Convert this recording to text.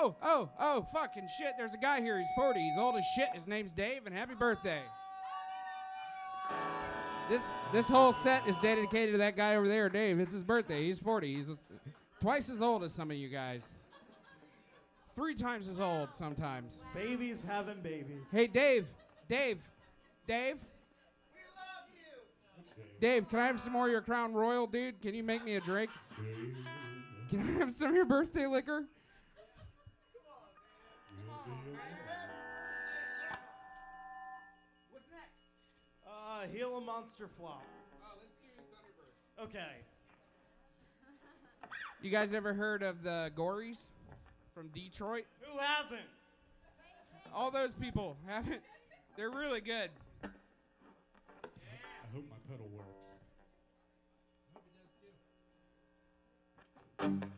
Oh, fucking shit. There's a guy here. He's 40. He's old as shit. His name's Dave, and happy birthday. This whole set is dedicated to that guy over there, Dave. It's his birthday. He's 40. He's twice as old as some of you guys. 3 times as old sometimes. Babies having babies. Hey, Dave. Dave. Dave. Dave, can I have some more of your Crown Royal, dude? Can you make me a drink? Can I have some of your birthday liquor? What's next? Gila Monster Flop. Oh, let's do Thunderbird. Okay. You guys ever heard of the Gories from Detroit? Who hasn't? All those people haven't. They're really good. I hope my pedal works. I hope it does too.